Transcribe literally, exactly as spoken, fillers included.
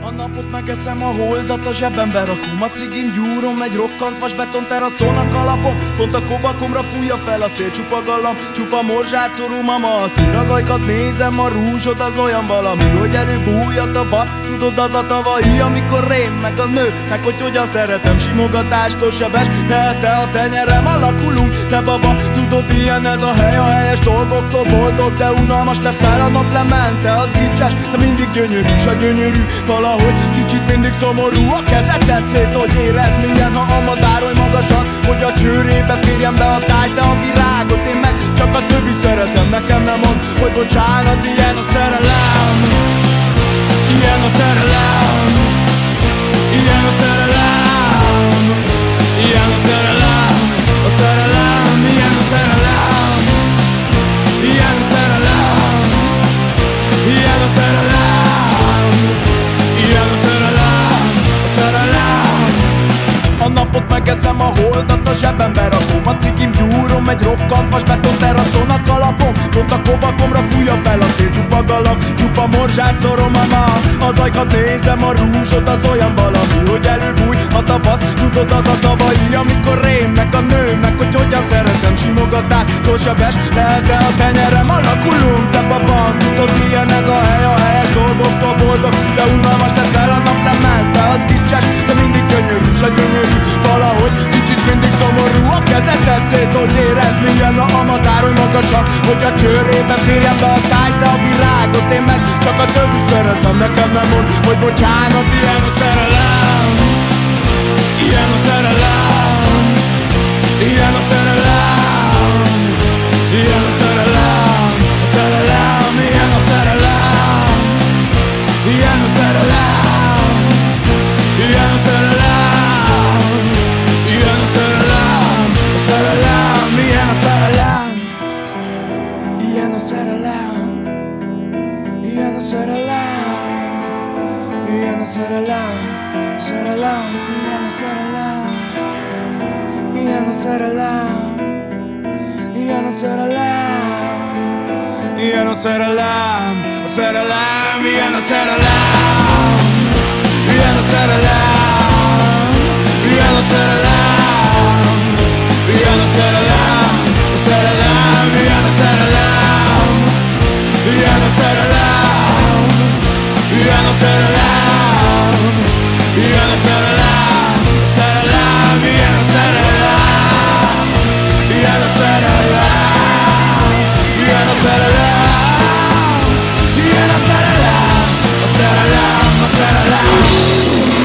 A napot megeszem, a holdat a zsebembe rakom, a cigim gyúrom, egy rokkant vas beton teraszolnak alapom. Pont a kobakomra fújja fel a szél, csupa gallam, csupa morzsát szorom a matír. Az ajkat nézem, a rúzsod az olyan valami, hogy előbújjat a baszt. Tudod, az a tavalyi, amikor rém meg a nő, meg hogy hogyan szeretem, simogatástól sebes, ne te a tenyerem, alakulunk, te baba. Tudod, ilyen ez a hely, a helyes dolgoktól boldog, de unalmas leszel a naplemente, az gicses, de mindig gyönyörű, s a gyönyörű valahogy kicsit mindig szomorú. A kezeted szét, hogy érezd milyen, ha a madárolj magasan, hogy a csőrébe férjen be a táj. Te a virágot, én meg csak a többi szeretem, nekem nem mond, hogy bocsánat, ilyen a szerelem. Ilyen a szerelem. Ilyen a szerelem. Ilyen a szerelem. A szerelem. Ilyen a szerelem. Ilyen a szerelem. Ilyen a szerelem. Ilyen a szerelem. A szerelem. A napot megeszem, a holdat a zsebembe rakom, a cigim gyúrom, egy rokkant vas beton teraszolnak alapom. Pont a kobakomra fújja fel a szél, csupa gallam, csupa morzsát szorom a ma. Az ajkat nézem, a rúzsod az olyan valami, hogy előbújj a tavasz. Tudod, az a tavalyi, amikor rém meg a nő, meg hogy hogyan szeretem, simogatástól sebes, lehet-e a tenyerem, alakulunk, te baba. Tudod, milyen ez a hely, a helyes dolgoktól boldog, de unalmas leszel, a nap nem mente, az gicses, de mindig gyönyörű, s a gyönyörű valahogy kicsit mindig szomorú. A kezeted szét, hogy érezd milyen, a amatárolj magasan, hogy a csőrébe férjen be a táj. Te a virágot, én meg csak a többi szeretem, nekem nem mond, hogy bocsánat, ilyen a szerelem. Ilyen a szerelem. Ilyen a szerelem. Ilyen a szerelem. A szerelem. Ilyen a szerelem. Ilyen a szerelem. Ilyen a szerelem. Ilyen a szerelem. A szerelem. Ilyen a szerelem. Ilyen a szerelem. Ilyen a szerelem. Ilyen a szerelem. A szerelem. Ilyen a szerelem. Ilyen a szerelem. Ilyen a szerelem. Ilyen a szerelem. A szerelem. Ilyen a szerelem. Ilyen a szerelem. Ilyen a szerelem. Ilyen a szerelem. A szerelem. Ilyen a szerelem. Ilyen a szerelem. Ilyen a szerelem. Ilyen a szerelem. A szerelem. Ilyen a szerelem. Ilyen a szerelem. Ilyen a szerelem. Ilyen a szerelem. A szerelem. A szerelem.